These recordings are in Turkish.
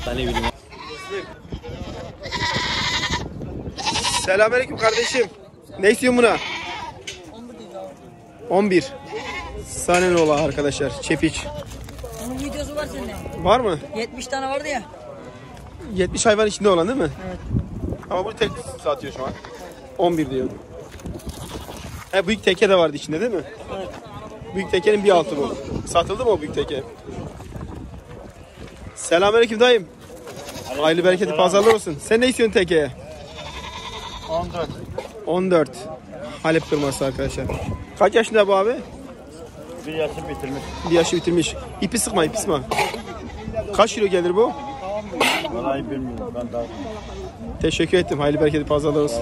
Ben ne bileyim. Selamünaleyküm kardeşim. Ne istiyorsun buna? 11. Sanenoğlu arkadaşlar. Çepiç. Bunun videosu var sende. Var mı? 70 tane vardı ya. 70 hayvan içinde olan değil mi? Evet. Ama bunu tek satıyor şu an. 11 diyor. Büyük teke de vardı içinde değil mi? Evet. Büyük tekenin bir altı bu. Satıldı mı o büyük teke? Selamünaleyküm dayım. Hayırlı bereketli pazarlar olsun. Sen ne istiyorsun tekeye? 14. 14. Halep kırması arkadaşlar. Kaç yaşında bu abi? Bir yaşı bitirmiş. Bir yaşı bitirmiş. İpi sıkma, ipi sıkma. Kaç kilo gelir bu? Vallahi bilmiyorum. Ben daha. Teşekkür ettim. Hayırlı bereketli pazarlar olsun.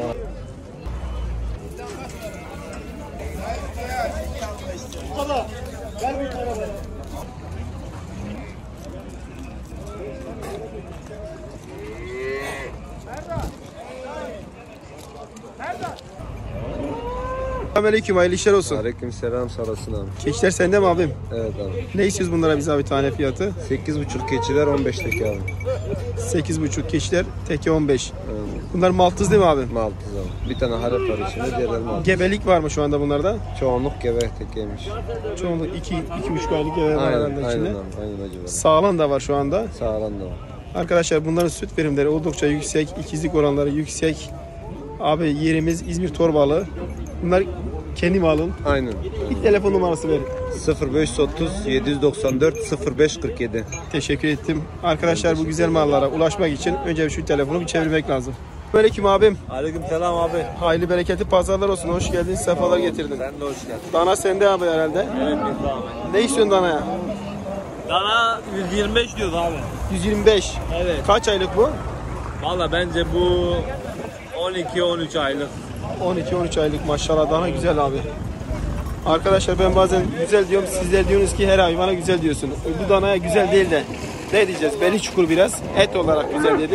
Selamünaleyküm, hayırlı işler olsun. Aleykümselam, sağ olasın abi. Keçiler sende mi abim? Evet abi. Ne istiyoruz bunlara biz abi tane fiyatı? 8,5 keçiler 15 teki abi. 8,5 keçiler, teke 15. Evet. Bunlar maltız değil mi abi? Maltız abi. Bir tane harep var içinde, diğerleri maltız. Gebelik var mı şu anda bunlarda? Çoğunluk gebe tekeymiş. Çoğunluk 2,5 aylık gebe var Aynen, herhalde aynen içinde. abi, aynen acaba. Sağlam da var şu anda. Sağlam da var. Arkadaşlar bunların süt verimleri oldukça yüksek, ikizlik oranları yüksek. Abi yerimiz İzmir Torbalı. Bunlar kendi malın. Aynen. Bir telefon numarası verin. 0530 794 0547. Teşekkür ettim. Arkadaşlar bu güzel mallara ulaşmak için önce şu telefonu bir çevirmek lazım. Aleyküm abim. Aleykümselam abi. Hayırlı bereketli pazarlar olsun. Hoş geldin. Sefalar getirdin. Sen de hoş geldin. Dana sende abi herhalde. Evet bir zahmet. Ne istiyorsun danaya? Dana 125 diyordu abi. 125. Evet. Kaç aylık bu? Valla bence bu 12-13 aylık. 12-13 aylık maşallah dana güzel abi. Arkadaşlar ben bazen güzel diyorum. Sizler diyorsunuz ki her hayvana güzel diyorsun. Bu danaya güzel değil de ne diyeceğiz? Beli çukur biraz. Et olarak güzel dedim.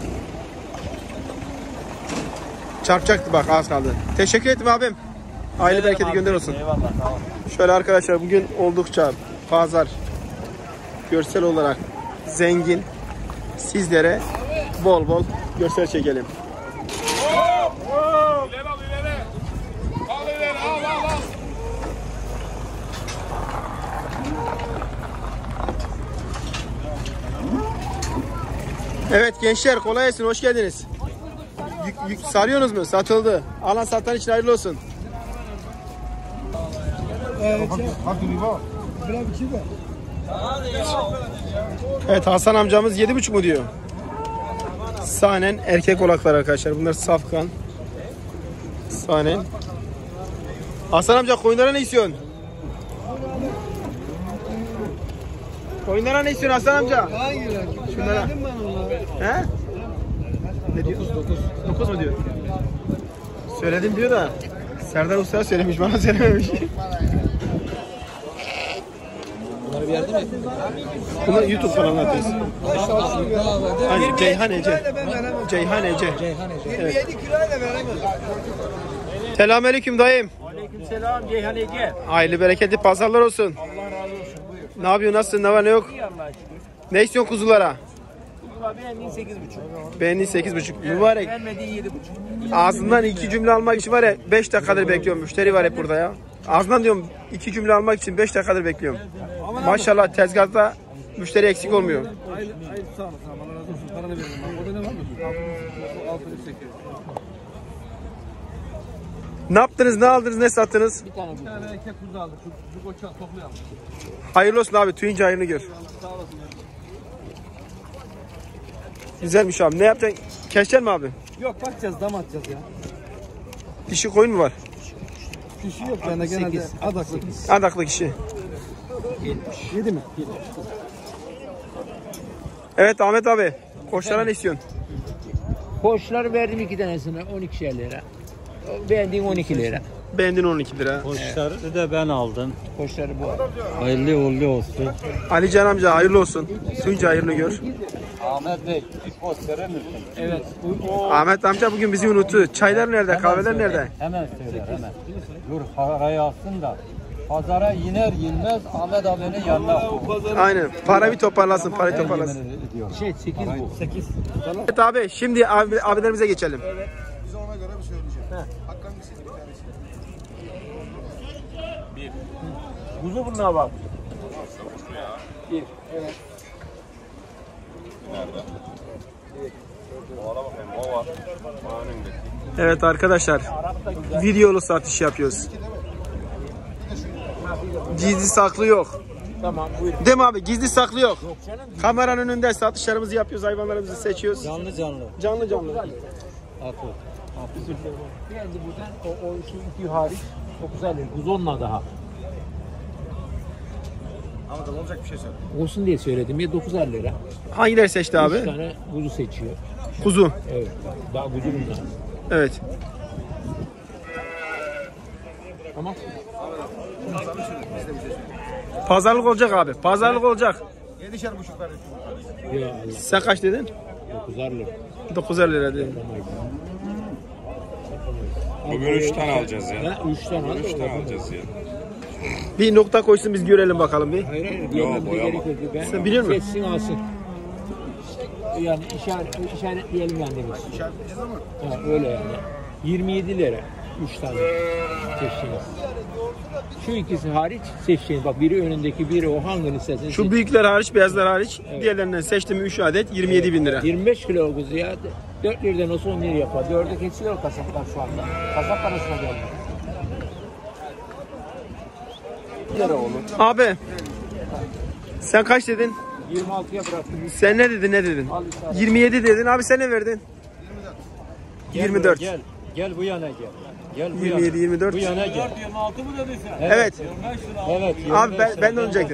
Çarpacaktı bak az kaldı. Teşekkür ederim abim. Hayırlı bereketi gönder olsun. Eyvallah tamam. Şöyle arkadaşlar bugün oldukça pazar görsel olarak zengin. Sizlere bol bol görsel çekelim. Evet gençler kolay gelsin, hoş geldiniz. Sarıyorsunuz mu? Satıldı. Alan satan için hayırlı olsun. Evet Hasan amcamız 7,5 mu diyor? Sahnen erkek olaklar arkadaşlar. Bunlar safkan. Sahnen. Hasan amca koyunlara ne istiyorsun? Koyunlara ne istiyorsun Hasan amca? Şunlara. He? Ne diyor? 9 mu diyor? Söyledim diyor da Serdar Usta söylemiş, bana söylememiş. Bunları bir yerde mi? Bunlar YouTube kanalına atıyoruz. Hani Ceyhan Ece. Ceyhan Ece. Evet. 27 kiloyla veremez. Selamünaleyküm dayım. Aleykümselam Ceyhan Ege. Hayırlı bereketli pazarlar olsun. Allah razı olsun. Buyur. Ne yapıyorsun? Nasılsın? Ne var ne yok? İyi Allah'a şükür. Ne istiyorsun kuzulara? Kuzular beğendiğin 8,5. Beğendiğin 8,5. Mübarek. Beğenmediğin 7,5. Ağzından 2 cümle almak için var ya 5 dakikadır bekliyorum. Müşteri var hep burada ya. Ağzından diyorum 2 cümle almak için 5 dakikadır bekliyorum. Maşallah tezgahta müşteri eksik olmuyor. Hayır sağ ol. Allah razı olsun. Paranı veririm. O da ne var mı? 6,8. Ne yaptınız? Ne aldınız? Ne sattınız? Bir tane erkek kuzu aldık. Şu koça toplayalım. Hayırlı olsun abi. Tüyünce hayırlı gör. Sağ olasın. Güzelmiş abi. Ne yapacaksın? Keseceksin mi abi? Yok bakacağız, dam atacağız ya. Dişi koyun mu var? Kişi yok bende genelde adaklı. Adaklı kişi. 7 mi? Evet Ahmet abi. Koçlara ne istiyorsun? Koçları verdim 2 tanesine 12 lira. Beğendiğin 12 lira. Beğendin 12 lira. Koçları da ben aldım. Koçları bu. Hayırlı uğurlu olsun. Ali Can amca hayırlı olsun. Tüyünce hayırlı gör. Ahmet Bey, bir post verir misin? Evet. Ahmet amca bugün bizi unuttu. Çaylar nerede? Kahveler nerede? Hemen söyler hemen. Dur parayı alsın da. Pazara iner inmez Ahmet abinin yanına. Aynen. Para bir toparlasın, parayı toparlasın. Yemin ediyorum. 8 bu. 8. Evet abi, şimdi abilerimize geçelim. Biz ona göre bir söyleyeceğim. Hakan bir tanesi. Kuzu bunlar bak. Bir. Evet. Evet arkadaşlar, videolu satış yapıyoruz. Gizli saklı yok. Tamam buyurun. Değil mi abi? Gizli saklı yok. Kameranın önünde satışlarımızı yapıyoruz, hayvanlarımızı seçiyoruz. Canlı canlı. Canlı canlı. Akıl. Yani buradan o iki hariç 9 lira. Kuzu onunla daha. Ama da olacak bir şey söyle. Olsun diye söyledim ya 9 lira. Hangileri seçti 3 abi? tane kuzu seçiyor. Kuzu. Evet. Daha kuzu bunlar. Evet. Tamam. Pazarlık olacak abi. Pazarlık olacak. 7'şer buçuklar. Ya Allah. Sen kaç dedin? 9 lira. 950 lira dedin. Bugün 3 tane alacağız ya. 3 tane al. 3 tane alacağız ya. Bir nokta koysun, biz görelim bakalım bir. Hayır hayır. Yok, Diğerine bir boyama. gerek yok. Ben Sen biliyor musun? seçsin alsın. Yani işaretleyelim yani demek. İşaretleyeceğiz ama. Ha, öyle yani. 27 lira. 3 tane seçtiğiniz. Şu ikisi hariç seçtiğiniz. Bak biri önündeki, biri o, hangini istersen Şu büyükler hariç, beyazlar hariç. Diğerlerinden seçtim 3 adet 27 bin lira. 25 kilo kuzu ya. 4 liradan olsa 10 lira yapar. 4'e kesiyor kasaplar şu anda. Kasap parasına geldi. Lira olur. Abi sen kaç dedin? 26'ya bıraktım. Sen ne dedin? Al işte. 27 dedin. Abi sen ne verdin? 24. Gel. Gel bu yana gel. Gel bu 27, yana. 24. Bu yana gel. 26 mı dedin sen? Evet. Evet. Abi ben de onu diyecektim.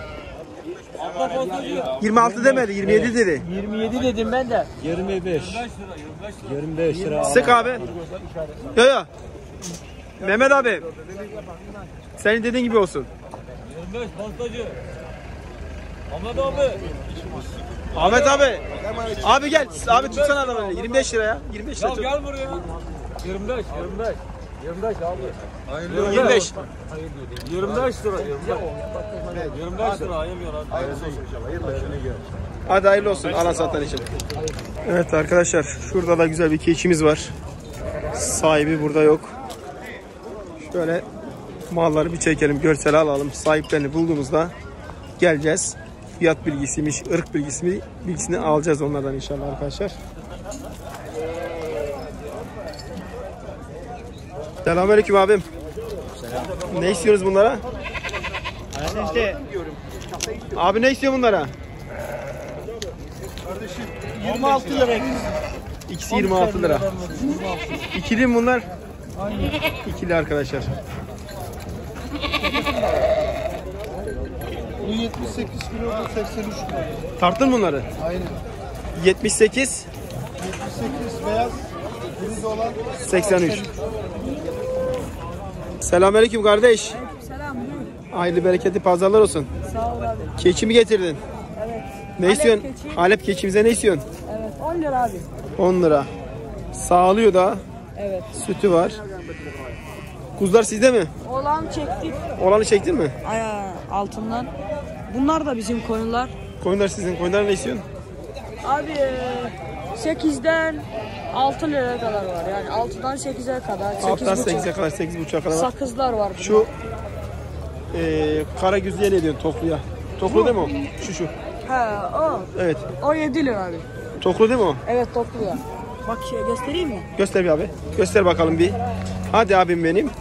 26 demedi, 27 dedi. 27 dedim ben de. 25. 25 lira. Sık abi. Yo yo. Mehmet abi. Senin dediğin gibi olsun. 25 pastacı. Ahmet abi. Ahmet abi. Abi gel. Abi tutsana adamı. 25 lira ya. 25 lira. Gel buraya. 25. 25 abi. 25. 25 lira. 25 lira ayırmıyor abi. Hadi hayırlı olsun alan satan için. Evet arkadaşlar, şurada da güzel bir keçimiz var. Sahibi burada yok. Şöyle malları bir çekelim, görsel alalım. Sahiplerini bulduğumuzda geleceğiz. Fiyat bilgisiymiş, ırk bilgisini alacağız onlardan inşallah arkadaşlar. Selamünaleyküm abim. Ne istiyorsunuz bunlara? Abi ne istiyor bunlara? 26 lira. İkisi 26 lira. İkili mi bunlar? Aynen. İkili arkadaşlar. Bu 78 kilo, bu 83 kilo. Tarttın bunları? Aynen. 78, 78 beyaz, kırmızı olan 83. Selamünaleyküm kardeş. Selam. Hayırlı bereketli pazarlar olsun. Sağ ol abi. Keçi mi getirdin? Evet. Ne istiyorsun? keçi. Halep keçimize ne istiyorsun? Evet. 10 lira abi. 10 lira. Sağlıyor da. Evet. Sütü var. Kuzular sizde mi? Olan çektik. Olanı çektin mi? Altından. Bunlar da bizim koyunlar. Koyunlar sizin. Koyunlar ne istiyorsun? Abi 8'den 6 liraya kadar var. Yani 6'dan 8'e kadar. 6'dan 8,5. 8'e kadar, 8,5'a kadar var. Sakızlar var. Burada. Şu kara güzlüye ne diyorsun? Tokluya. Toklu değil mi o? Şu. Ha o. Evet. O 7 lira abi. Toklu değil mi o? Evet toplu ya. Bak şey göstereyim mi? Göster bir abi. Göster bakalım bir. Hadi abim benim.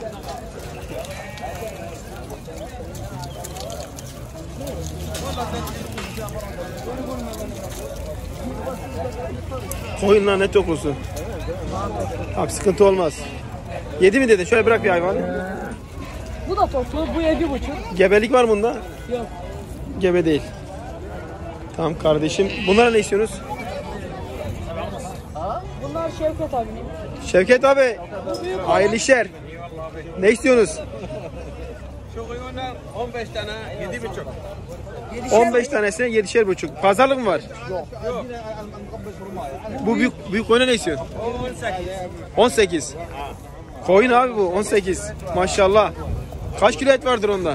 Koyunlar ne toklusu? Abi sıkıntı olmaz. 7 mi dedin? Şöyle bırak bir hayvanı. Bu da toplu. Bu 7,5. Gebelik var mı bunda? Yok. Gebe değil. Tamam kardeşim. Bunlara ne istiyorsunuz? Bunlar Şevket abi. Şevket abi. Hayırlı işler. Ne istiyorsunuz? Şu koyunlar 15 tane 7,5. 15 tanesine 7,5. Pazarlık mı var? Bu büyük koyuna ne istiyorsun? 18. Koyun abi bu 18. Maşallah. Kaç kilo et vardır onda?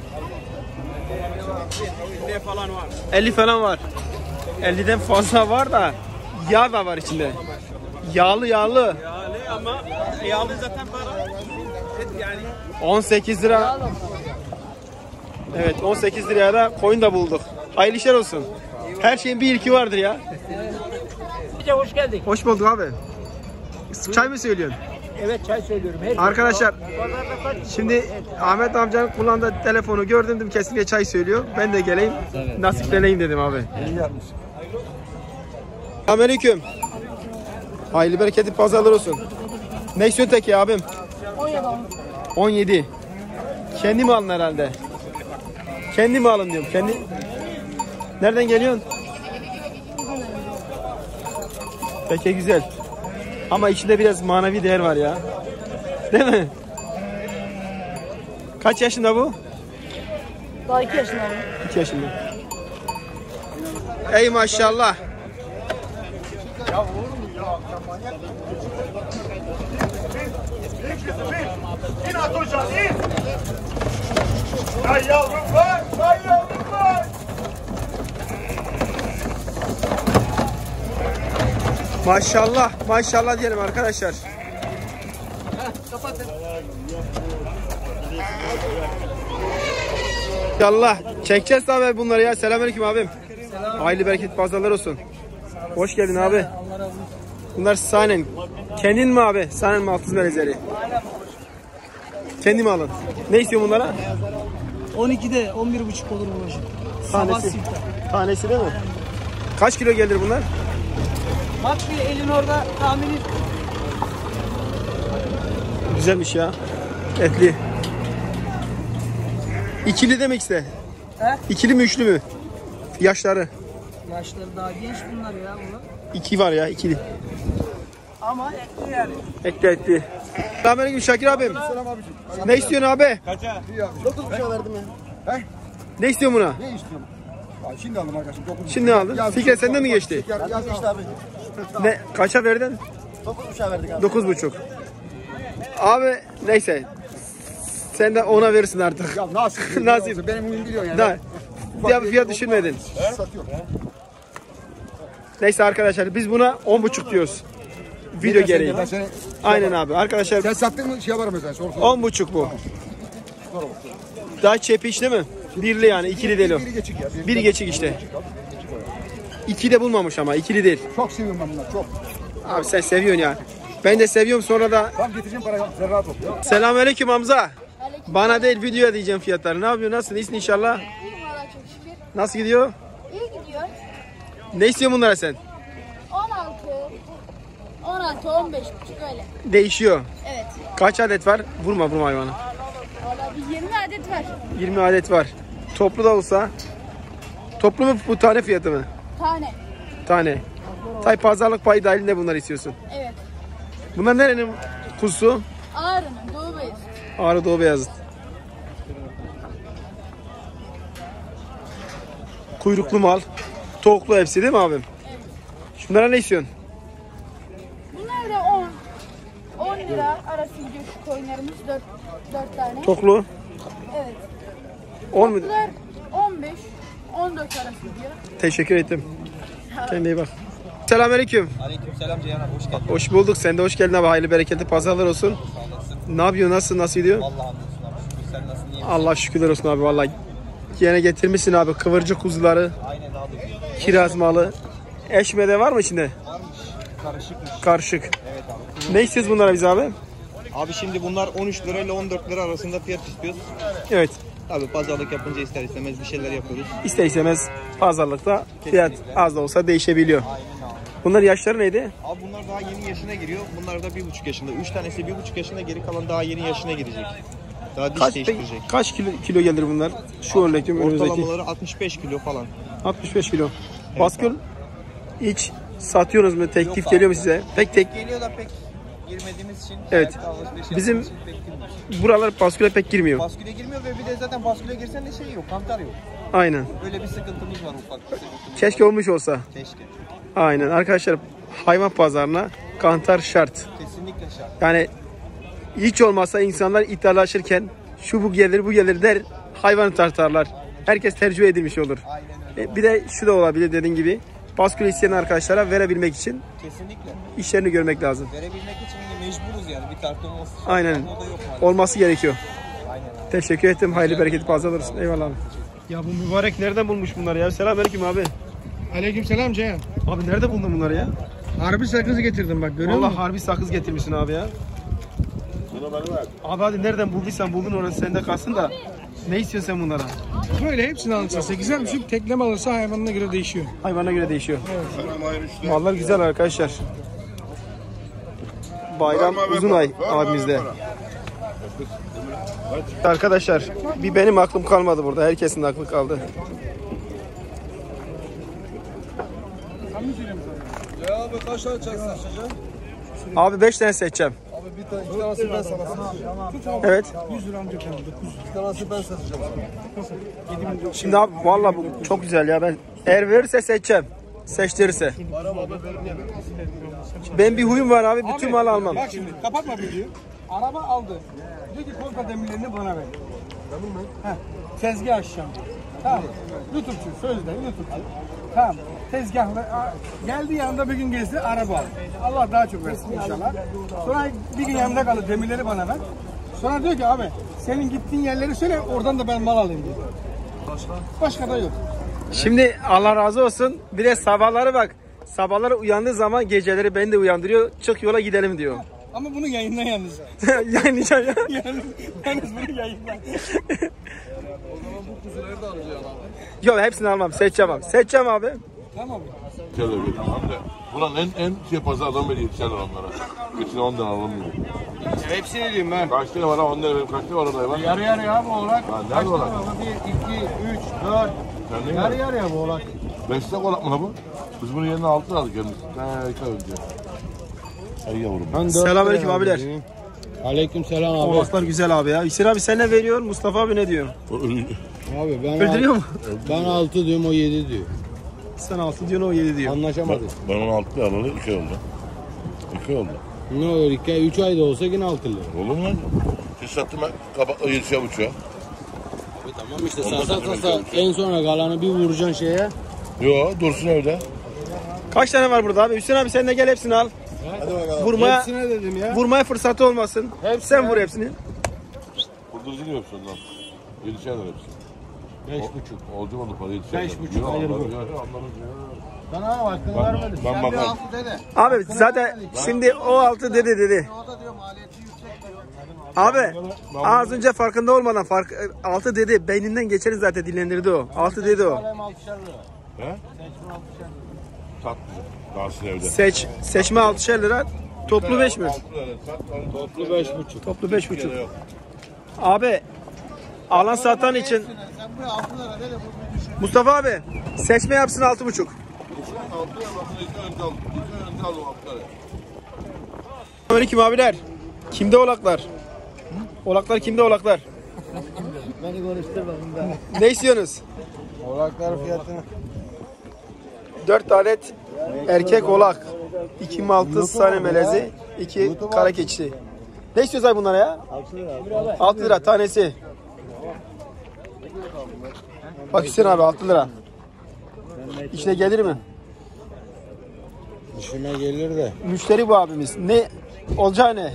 50 falan var. 50'den fazla var da yağ da var içinde. Yağlı. Yağlı ama yağlı zaten para. Et yani. 18 lira. Evet 18 liraya da koyun da bulduk. Hayırlı işler olsun. Her şeyin bir ilki vardır ya. Hoş geldin. Hoş bulduk abi. Çay mı söylüyorsun? Evet çay söylüyorum. Her Arkadaşlar şimdi Ahmet amcanın kullandığı telefonu gördüm dedim kesinlikle çay söylüyor. Ben de geleyim nasipleneyim dedim abi. İyi yapmış. Selamünaleyküm. Hayırlı bereketli pazarlar olsun. Ne istiyorsun tek ya abim? 17. Kendi mi alın herhalde? Kendi mi alın diyorum. Kendi. Nereden geliyorsun? Peki güzel. Ama içinde biraz manevi değer var ya. Değil mi? Kaç yaşında bu? Daha 2 yaşında. 2 yaşında. Ey maşallah. İn Atoşan in. Ay yavrum var. Ay yavrum var. Maşallah. Maşallah diyelim arkadaşlar. İnşallah. Çekeceğiz tabi bunları ya. Selamünaleyküm abim. Hayırlı bereket pazarlar olsun. Hoş geldin abi. Bunlar sahnen. Kendin mi abi? Sahnen mi altız melezleri? Kendi mi alın? Ne istiyor bunlara? 12'de 11,5 olur bu başı. Tanesi. Tanesi değil mi? Kaç kilo gelir bunlar? Bak bir elin orada tahmini. Güzelmiş ya. Etli. İkili demek iste. He? İkili mi üçlü mü? Yaşları. Yaşları daha genç bunlar ya bunlar. 2 var ya ikili. Ama etli yani. Etli. Selamünaleyküm Şakir abim. Ne istiyorsun abi? Kaça? 9,5 verdim ya. Ne istiyorsun buna? Ne istiyorum? Şimdi aldım arkadaşım. Şimdi aldın. Fikret sende mi geçti? Yaz işte abi. Ne? Kaça verdin? 9,5 verdik abi. 9,5. Abi neyse. Sen de ona verirsin artık. Ya nasıl? Nasip. Benim huyum biliyorsun yani. Da. Ya fiyat düşünmedin. Satıyorum. Neyse arkadaşlar biz buna 10,5 diyoruz. Video gereği. Aynen abi. Arkadaşlar Sen sattın mı şey yaparım mesela. 10,5 bu. Daha çepiş değil mi? Birli yani ikili değil o. Biri geçik ya. Biri geçik işte. İki de bulmamış ama ikili değil. Çok seviyorum ben bunları çok. Abi sen seviyorsun ya. Ben de seviyorum sonra da. Tam getireceğim parayı. Sen rahat ol. Selamünaleyküm Hamza. Bana değil videoya diyeceğim fiyatları. Ne yapıyorsun? Nasılsın? İyisin inşallah. İyiyim valla çok şükür. Nasıl gidiyor? İyi gidiyor. Ne istiyorsun bunlara sen? 16, 15 buçuk öyle. Değişiyor. Evet. Kaç adet var? Vurma hayvanı. Valla bir 20 adet var. 20 adet var. Toplu da olsa. Toplu mu bu tane fiyatı mı? Tane. Tane. Tay pazarlık payı dahilinde bunları istiyorsun. Evet. Bunlar nerenin kuzusu? Ağrı'nın Doğu Beyazıt. Ağrı Doğu Beyazıt. Kuyruklu mal. Tavuklu hepsi değil mi abim? Evet. Şunlara ne istiyorsun? Bunlar da 10 lira arası gidiyor şu koyunlarımız 4 tane. Toklu. Evet. 10 mu? Bunlar 15, 14 arası gidiyor. Teşekkür ettim. Kendine iyi bak. Selamünaleyküm. Aleykümselam Ceyhan abi, hoş geldin. Hoş bulduk. Sen de hoş geldin abi. Hayırlı bereketli pazarlar olsun. Ne yapıyorsun? Nasıl gidiyor? Vallahi hamdolsun abi, şükür. Sen nasılsın, iyi misin? Allah şükürler olsun abi vallahi. Yine getirmişsin abi kıvırcık kuzuları, Aynen abi. kiraz malı. Eşmede var mı içinde? Varmış, karışıkmış. Karışık. Evet abi. Ne istiyoruz bunlara biz abi? Abi şimdi bunlar 13 lira ile 14 lira arasında fiyat istiyoruz. Evet. Abi pazarlık yapınca ister istemez bir şeyler yapıyoruz. İster istemez pazarlıkta fiyat az da olsa değişebiliyor. Aynen abi. Bunların yaşları neydi? Abi bunlar daha yeni yaşına giriyor. Bunlar da 1,5 yaşında. 3 tanesi 1,5 yaşında, geri kalan daha yeni yaşına girecek. Daha diş değiştirecek. Kaç kilo gelir bunlar? Şu örnekte önümüzdeki. Ortalamaları 65 kilo falan. 65 kilo. Baskül hiç satıyorsunuz mu? Teklif Yok geliyor mu abi. size? Pek Geliyor da pek girmediğimiz için. Evet. Bizim buralar basküle pek girmiyor. Basküle girmiyor ve bir de zaten basküle girsen de şey yok, kantar yok. Aynen. Böyle bir sıkıntımız var, ufak bir sıkıntımız. Keşke olmuş olsa. Keşke. Aynen. Arkadaşlar hayvan pazarına kantar şart. Kesinlikle şart. Yani hiç olmazsa insanlar iddialaşırken şu bu gelir bu gelir der hayvanı tartarlar. Herkes tercüme edilmiş olur. Bir de şu da olabilir dediğin gibi. Baskül isteyen arkadaşlara verebilmek için Kesinlikle. işlerini görmek lazım. Verebilmek için yine mecburuz yani. Bir tartı olması. Aynen. O da yok maalesef. Olması gerekiyor. Aynen. Teşekkür ettim. Hayırlı bereketli fazla olursun. Eyvallah abi. Ya bu mübarek nereden bulmuş bunları ya? Selamünaleyküm abi. Aleykümselam Ceyhan. Abi nerede buldun bunları ya? Harbi sakızı getirdim bak görüyor musun? Vallahi harbi sakız getirmişsin abi ya. Abi hadi nereden bulduysan buldun orası sende kalsın da. Ne istiyorsun sen bunlara? Böyle hepsini alırsa 8'er buçuk, tekleme alırsa hayvanına göre değişiyor. Hayvana göre değişiyor. Mallar güzel arkadaşlar. Bayram Uzunay abimizde. Arkadaşlar bir benim aklım kalmadı burada. Herkesin aklı kaldı. Ya abi kaç tane çay seçeceğim? Abi 5 tane seçeceğim. Abi bir tane, iki tanesi ben sana seçeceğim. Evet. 100 lira amca kaldı. 900. Bir tanesi ben seçeceğim. Şimdi abi vallahi bu çok güzel ya. Ben eğer verirse seçeceğim. Seçtirirse. Ben bir huyum var abi. Bütün malı almam. Bak şimdi kapatma videoyu. Araba aldı. Diyor ki kontra demirlerini bana ver. Tamam mı? Heh. Tezgah açacağım. Tamam. YouTube'cu sözde YouTube'cu. Tamam. Tezgahla geldi yanında bir gün gezdi araba aldı. Allah daha çok versin inşallah. Sonra bir gün yanında kaldı demirleri bana ver. Sonra diyor ki abi senin gittiğin yerleri söyle oradan da ben mal alayım diyor. Başka da yok. Şimdi Allah razı olsun. Bir de sabahları bak. Sabahları uyandığı zaman geceleri beni de uyandırıyor. Çık yola gidelim diyor. Ama bunu yayınla yalnız. Yayınlayacağım ya. Yalnız bunu yayınla. Yok hepsini almam. Seçeceğim abi. Seçeceğim abi. Tamam. Buranın en şey pazar adam veriyor yetişenler onlara. Geçen 10 lira alalım diyor. Hepsini diyeyim ben. Kaç lira var ha 10 lira benim kaç lira var orada var? Yarı yarıya abi oğlak. Ha, nerede oğlak? 1, 2, 3, 4. Sen ne Yarı yarı? yarıya bu oğlak. 5 lira oğlak mı la bu? Biz bunun yerine 6 lira aldık yalnız. Ne önce. Ay yavrum. Selamünaleyküm abiler. Aleykümselam abi. Oğlaklar güzel abi ya. İksir abi sen ne veriyorsun? Mustafa abi ne diyor? Abi Öldürüyor mu? ben 6 diyorum o 7 diyor. Sen 6 diyorsun o 7 diyor. Anlaşamadık. Ben 16 lira alalı 2 oldu. 2 oldu. Ne olur 3 ayda olsa yine 6 lira. Olur mu lan? Siz sattım ben kabakla 7'şer buçuğa. Tamam işte satsa en sonra kalanı bir vuracaksın şeye. Yo dursun evde. Kaç tane var burada abi? Hüseyin abi sen de gel hepsini al. Hadi bakalım. Vurmaya, Hepsine dedim ya. vurmaya fırsatı olmasın. Sen vur hepsini. Kurdurucu ne yapıyorsun lan? 7'şer lira hepsi. 5,5. Olacak oldu para 7'şer lira. 5,5 hayır bu. Bana hakkını vermedin. Ben bakarım. Abi zaten şimdi o 6 dedi. O da diyor maliyeti yüksek diyor. Abi az önce farkında olmadan 6 dedi. Beyninden geçeni zaten dillendirdi o. 6 dedi o. He? Sat bize. Dahası evde. Seçme 6'şer lira. Toplu 5 mi? Toplu 5,5. Toplu 5,5. Abi alan satan için Sen buraya 6 lira de bu Mustafa abi seçme yapsın 6,5. 6 lira basın 2 aldım. 2 aldım 6 lira. Aleyküm abiler. Kimde oğlaklar? Oğlaklar kimde oğlaklar? Beni konuşturma bunda. Ne istiyorsunuz? Oğlaklar fiyatını. 4 adet erkek oğlak. 2 maltız tane melezi. 2 kara keçi. Ne istiyoruz abi bunlara ya? 6 lira tanesi. Bak Hüseyin abi 6 lira. İşine gelir mi? İşime gelir de. Müşteri bu abimiz. Ne olacağı ne?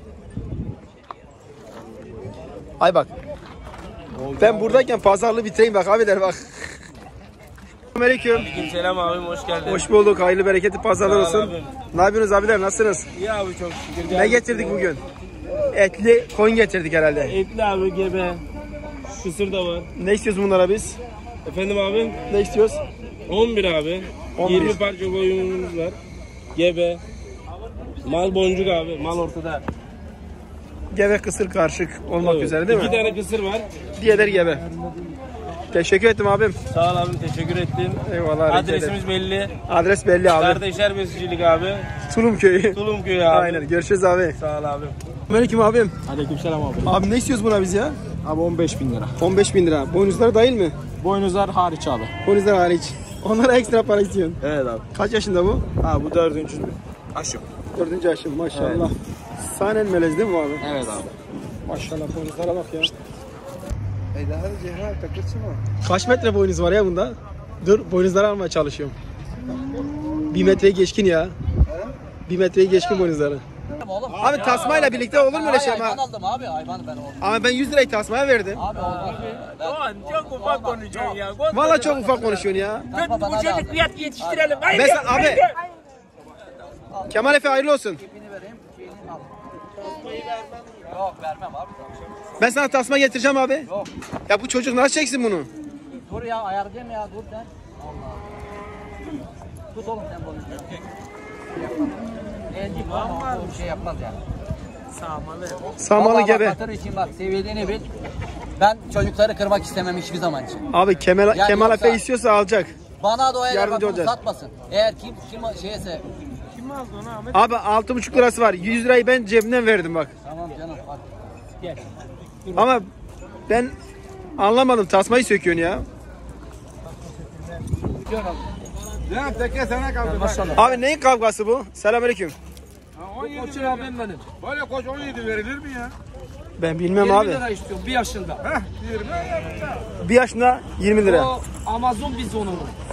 Ay bak. Ben buradayken pazarlığı bitireyim bak abiler bak. Aleyküm. Selam abim hoş geldin. Hoş bulduk. Hayırlı bereketli pazarlar olsun. Ne yapıyorsunuz abiler? Nasılsınız? İyi abi çok şükür. Ne getirdik bugün? Etli koyun getirdik herhalde. Etli abi gebe. Kısır da var. Ne istiyoruz bunlara biz? Efendim abi? Ne istiyoruz? 11 abi. 11. 20 parça koyunumuz var. Gebe. Mal boncuk abi. Mal ortada. Gebe kısır karışık olmak Evet. üzere değil 2 mi? tane kısır var. Diğerleri gebe. Teşekkür ettim abim. Sağ ol abim teşekkür ettim. Eyvallah. rica ederim. Adresimiz belli. Adres belli abi. Kardeşler Besicilik abi. Tulum köyü. Tulum köyü abi. Aynen. Görüşürüz abi. Sağ ol abim. Aleyküm abim. Aleykümselam abi. Abi ne istiyoruz buna biz ya? Abi 15.000 lira. 15.000 lira. Boynuzları dahil mi? Boynuzlar hariç abi. Boynuzlar hariç. Onlara ekstra para istiyorsun. Evet abi. Kaç yaşında bu? Ha bu 4. aşım. 4. aşım maşallah. Sahnen melez değil mi abi? Evet abi. Maşallah boynuzlara bak ya. Daha cehra takırsın mı? Kaç metre boynuz var ya bunda? Dur boynuzları almaya çalışıyorum. 1 metreyi geçkin ya. 1 metreyi geçkin boynuzları. Abi tasmayla birlikte olur mu öyle şey ama? Hayvan aldım abi, hayvanı ben oldum. Ama ben 100 lirayı tasmaya verdim. Abi olmaz. Doğan çok ufak konuşuyorsun ya. Vallahi çok ufak konuşuyorsun ya. Bu çocuk fiyat yetiştirelim. Haydi. Mesela abi. Kemal Efe hayırlı olsun. İpini vereyim, şeyini al. Yok vermem abi. Ben sana tasma getireceğim abi. Yok. Ya bu çocuk nasıl çeksin bunu? Dur ya ayarlayayım ya, dur sen. Allah. Tut oğlum sen bunu. Encik var ama bir şey yapmaz yani. Sağmalı Vallahi gebe. bak, Batur için bak seviyeliğini bil. Ben çocukları kırmak istemem hiçbir zaman için. Abi Kemal Yani yoksa- Efe istiyorsa alacak. Bana da o eğer Yardımcı bak onu olacağız. satmasın. Eğer kim şeyse. Abi 6,5 lirası var. 100 lirayı ben cebimden verdim bak. Tamam canım hadi. Gel. Ama ben anlamadım. Tasmayı söküyorsun ya. Ya teke sana kaldı. Maşallah. Abi neyin kavgası bu? Selamünaleyküm. Koçun abim benim. Böyle koç 17 verilir mi ya? Ben bilmem 20 abi. lira istiyorum 1 yaşında. Heh 20. 1 yaşında 20 lira. O Amazon bizonu.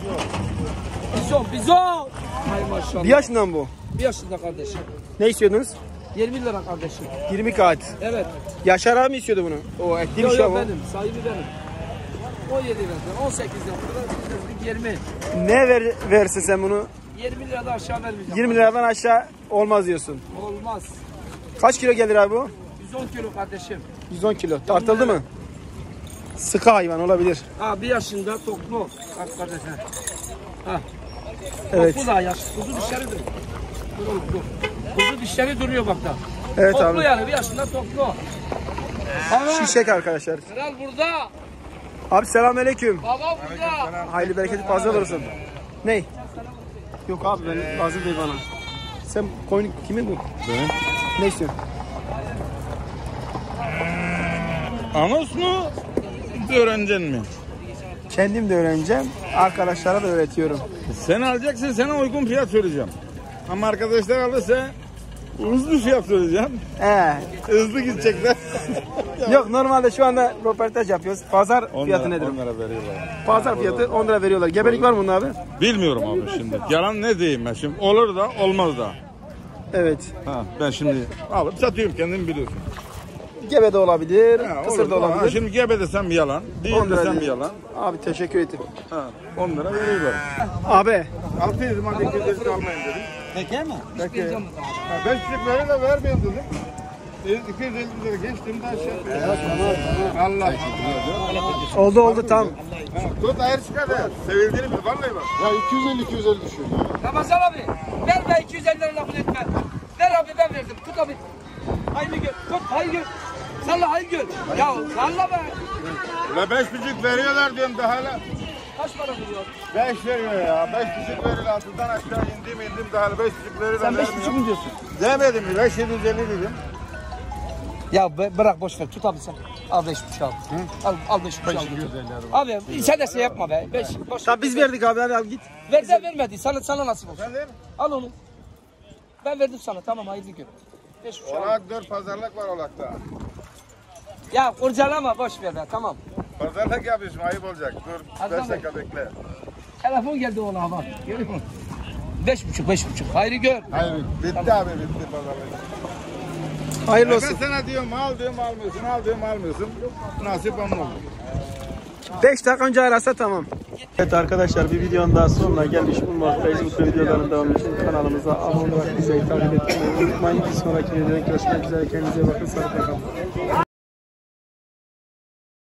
Bizon. Hay maşallah. 1 yaşından bu. 1 yaşında kardeşim. Ne istiyordunuz? 20 lira kardeşim. 20 kağıt. Evet. Yaşar abi mi istiyordu bunu? O ettiğim Yok şey yok bu. benim. Sahibi benim. 17 lira. 18 lira. 20. Ne versin sen bunu? 20 liradan aşağı vermeyeceğim. 20 liradan aşağı olmaz diyorsun. Olmaz. Kaç kilo gelir abi bu? 110 kilo kardeşim. 110 kilo. Tartıldı mı? Sıkı hayvan olabilir. Ha 1 yaşında toklu. Bak kardeşim. Ha. Evet. Toklu da yaş. Kuzu dişleri duruyor. Dur oğlum dur. Kuzu dişleri duruyor bak da. Evet toklu abi. yani 1 yaşında toklu. Ama Şişek arkadaşlar. kral burada. Abi selamünaleyküm. Baba burada. Hayırlı bereketli fazla olursun. Ne? Yok abi ben lazım değil bana. Sen koyun kimin bu? Benim. Ne istiyorsun? Anos mu? Öğreneceksin mi? Kendim de öğreneceğim. Arkadaşlara da öğretiyorum. Sen alacaksın, sana uygun fiyat söyleyeceğim. Ama arkadaşlar alırsa hızlı fiyat söyleyeceğim. Hızlı gidecekler. Yok normalde şu anda röportaj yapıyoruz. Pazar fiyatı nedir? 10 lira veriyorlar. Pazar fiyatı 10 lira veriyorlar. Gebelik var mı bunun abi? Bilmiyorum abi şimdi. Yalan ne diyeyim ben şimdi. Olur da olmaz da. Evet. Ha, ben şimdi alıp satıyorum, kendim biliyorsun. Gebe de olabilir, Ha, kısır olur da olabilir. Ha, şimdi gebe desem bir yalan, 10 değil lira desem değil. bir yalan. Abi teşekkür ederim. Ha, 10 lira veriyorlar. Abi. 600 hadi 250 almayın dedim. Peki mi? Peki. 500 lira da vermeyin dedim. 250 lira geçtim de Allah. Oldu tam. Tut ayır çıkar ya. Sevildiğini bil vallahi bak. Ya 250 düşüyor. Ramazan abi ver be 250 lira lafını etme. Ver abi ben verdim. Tut abi. Haydi gör. Tut haydi gör. Salla haydi gör. Ya salla be. La 5,5 veriyorlar diyorum daha hala. Kaç para veriyor? 5 veriyor ya. 5,5 veriyor. Altından aşağı indim daha 5,5 veriyor. Sen 5,5 mu diyorsun? Demedim mi? 5,750 dedim. Ya bırak boş ver. Tut abi sen. Al 5,5 al. Al 5,5 al. Abi sen de şey yapma be. 5 boş. Tabii biz verdik abi hadi al git. Ver de vermedi. Sana nasip olsun. Al onu. Ben verdim sana. Tamam hayırlı gör. 5,5 al. Olak 4 pazarlık var Olak'ta. Ya kurcalama boş ver be. Tamam. Pazarlık yapıyorsun, ayıp olacak. Dur 5 dakika bekle. Telefon geldi ona bak. Görüyor musun? 5,5. Hayırlı gör. Hayır bitti abi bitti pazarlık. Hayırlı olsun. Ben sana diyorum al diyorum almıyorsun, al diyorum almıyorsun. Nasip onun oldu. 5 dakika önce arasa tamam. Evet arkadaşlar bir videonun daha sonuna gelmiş bulunmaktayız. Bu tür videoların devamı için kanalımıza abone olarak bizi takip etmeyi unutmayın. Bir sonraki videoda görüşmek üzere. Kendinize iyi bakın. Sağlıkla kalın.